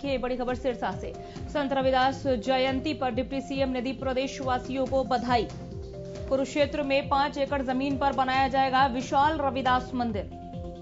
देखिए बड़ी खबर सिरसा से। संत रविदास जयंती पर डिप्टी सीएम ने दी प्रदेशवासियों को बधाई। कुरुक्षेत्र में 5 एकड़ जमीन पर बनाया जाएगा विशाल रविदास मंदिर।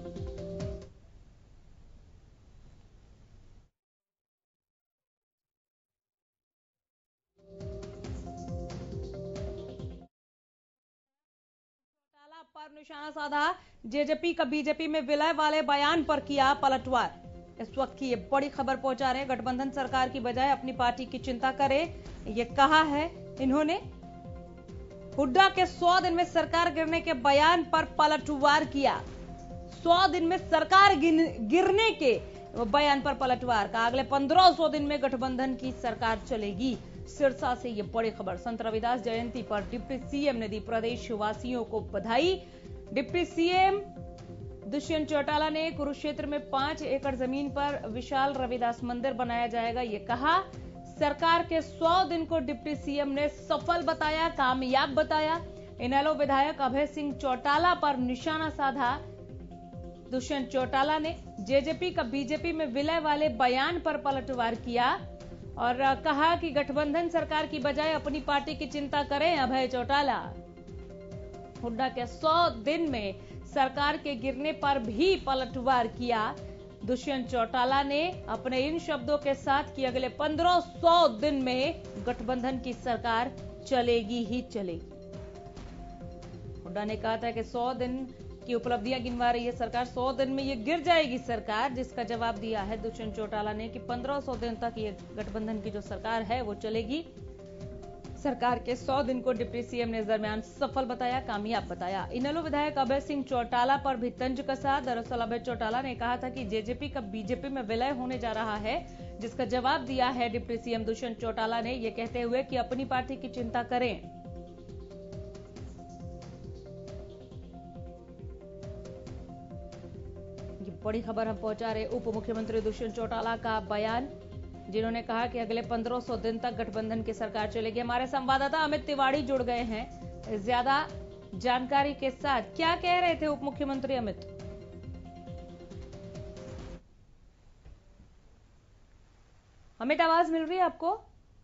पर निशाना साधा। जेजेपी का बीजेपी में विलय वाले बयान पर किया पलटवार। इस वक्त की ये बड़ी खबर पहुंचा रहे हैं। गठबंधन सरकार की बजाय अपनी पार्टी की चिंता करे, ये कहा है इन्होंने। हुड्डा के 100 दिन में सरकार गिरने के बयान पर पलटवार किया। 100 दिन में सरकार गिरने के बयान पर पलटवार का। अगले 1500 दिन में गठबंधन की सरकार चलेगी। सिरसा से ये बड़ी खबर। संत रविदास जयंती पर डिप्टी सीएम ने दी प्रदेशवासियों को बधाई। डिप्टी सीएम दुष्यंत चौटाला ने कुरुक्षेत्र में 5 एकड़ जमीन पर विशाल रविदास मंदिर बनाया जाएगा, ये कहा। सरकार के 100 दिन को डिप्टी सीएम ने सफल बताया, कामयाब बताया। इनेलो विधायक अभय सिंह चौटाला पर निशाना साधा। दुष्यंत चौटाला ने जेजेपी का बीजेपी में विलय वाले बयान पर पलटवार किया और कहा कि गठबंधन सरकार की बजाय अपनी पार्टी की चिंता करें अभय चौटाला। हुड्डा के 100 दिन में सरकार के गिरने पर भी पलटवार किया दुष्यंत चौटाला ने अपने इन शब्दों के साथ कि अगले 1500 दिन में गठबंधन की सरकार चलेगी ही चलेगी। हुड्डा ने कहा था कि 100 दिन की उपलब्धियां गिनवा रही है सरकार, 100 दिन में ये गिर जाएगी सरकार, जिसका जवाब दिया है दुष्यंत चौटाला ने कि 1500 दिन तक ये गठबंधन की जो सरकार है वो चलेगी। सरकार के 100 दिन को डिप्टी सीएम ने इस दरमियान सफल बताया, कामयाब बताया। इनेलो विधायक अभय सिंह चौटाला पर भी तंज कसा। दरअसल अभय चौटाला ने कहा था कि जेजेपी का बीजेपी में विलय होने जा रहा है, जिसका जवाब दिया है डिप्टी सीएम दुष्यंत चौटाला ने, ये कहते हुए कि अपनी पार्टी की चिंता करें। ये बड़ी खबर हम पहुंचा रहे उप मुख्यमंत्री दुष्यंत चौटाला का बयान, जिन्होंने कहा कि अगले 1500 दिन तक गठबंधन की सरकार चलेगी। हमारे संवाददाता अमित तिवारी जुड़ गए हैं ज्यादा जानकारी के साथ। क्या कह रहे थे उप मुख्यमंत्री अमित? अमित, आवाज मिल रही है आपको?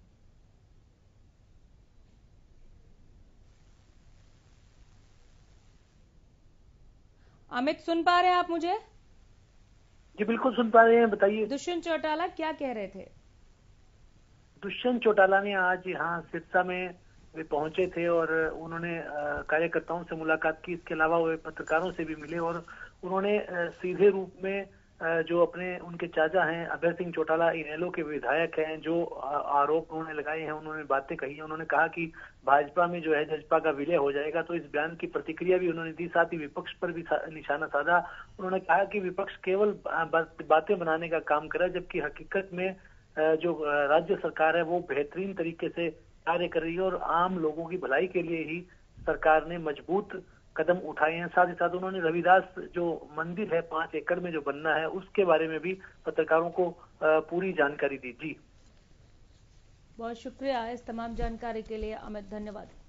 अमित, सुन पा रहे हैं आप मुझे? जी बिल्कुल सुन पा रहे हैं, बताइए। दुष्यंत चौटाला क्या कह रहे थे? दुष्यंत चौटाला ने आज यहाँ सिरसा में वे पहुंचे थे और उन्होंने कार्यकर्ताओं से मुलाकात की। इसके अलावा वे पत्रकारों से भी मिले और उन्होंने सीधे रूप में जो अपने उनके चाचा हैं अभय सिंह चौटाला, इनेलो के विधायक हैं, जो आरोप उन्होंने लगाए हैं, उन्होंने बातें कही हैं। उन्होंने कहा कि भाजपा में जो है जजपा का विलय हो जाएगा, तो इस बयान की प्रतिक्रिया भी उन्होंने दी। साथ ही विपक्ष पर भी निशाना साधा। उन्होंने कहा कि विपक्ष केवल बातें बनाने का काम कर रहा है, जबकि हकीकत में जो राज्य सरकार है वो बेहतरीन तरीके से कार्य कर रही है और आम लोगों की भलाई के लिए ही सरकार ने मजबूत कदम उठाए हैं। साथ ही साथ उन्होंने रविदास जो मंदिर है 5 एकड़ में जो बनना है उसके बारे में भी पत्रकारों को पूरी जानकारी दी। जी बहुत शुक्रिया इस तमाम जानकारी के लिए अमित, धन्यवाद।